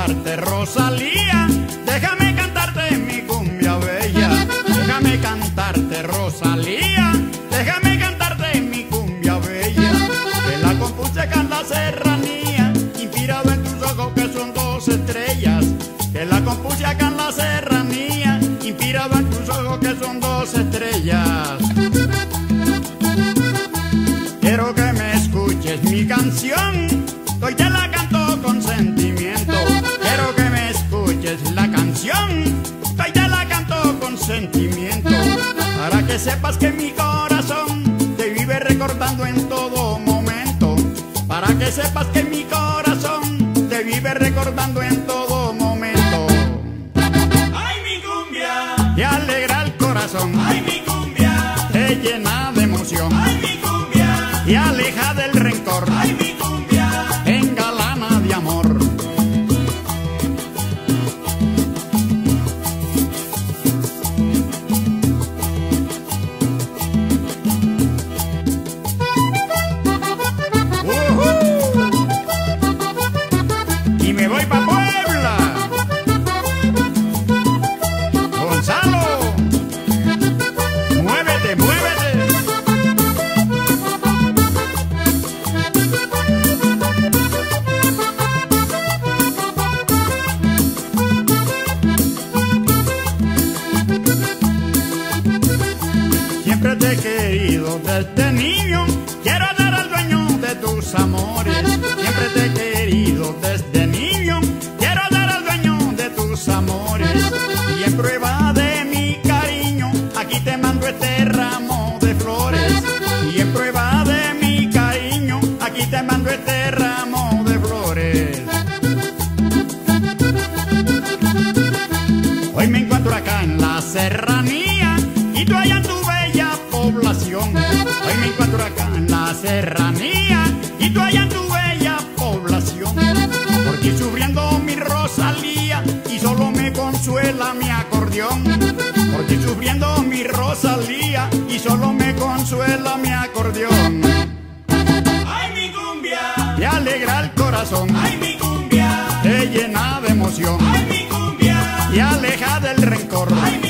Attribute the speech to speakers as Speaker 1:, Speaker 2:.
Speaker 1: cantarte, Rosalía, déjame cantarte mi cumbia bella. Déjame cantarte, Rosalía, déjame cantarte mi cumbia bella. Que la compuse acá en la serranía, inspirado en tus ojos que son dos estrellas. Que la compuse acá en la serranía, inspirado en tus ojos que son dos estrellas. Quiero que me escuches mi canción, hoy te la canto con sentimiento. Quiero que me escuches la canción, hoy te la canto con sentimiento. Para que sepas que mi corazón te vive recordando en todo momento. Para que sepas que mi corazón te vive recordando en todo momento.
Speaker 2: ¡Ay, mi cumbia!
Speaker 1: Te alegra el corazón,
Speaker 2: ¡Ay, mi cumbia!
Speaker 1: te llena de emoción,
Speaker 2: ¡Ay, mi cumbia!
Speaker 1: te aleja del rencor,
Speaker 2: ¡Ay, mi cumbia!
Speaker 1: te engalana de amor. Y me voy pa' Puebla. Gonzalo, muévete, muévete. Siempre te he querido desde niño, quiero dar al dueño de tus amores. Siempre te he querido desde niño, quiero dar al dueño de tus amores. Y en prueba de mi cariño, aquí te mando este ramo de flores. Y en prueba de mi cariño, aquí te mando este ramo de flores. Hoy me encuentro acá en la serranía y tú allá en tu bella población. Hoy me encuentro acá en la serranía y tú allá en tu bella población. Por ti sufriendo mi Rosalía y solo me consuela mi acordeón. Por ti sufriendo mi Rosalía y solo me consuela mi acordeón.
Speaker 2: ¡Ay, mi cumbia!
Speaker 1: Te alegra el corazón,
Speaker 2: ¡Ay, mi cumbia!
Speaker 1: te llena de emoción,
Speaker 2: ¡Ay, mi cumbia!
Speaker 1: te aleja del rencor.
Speaker 2: ¡Ay,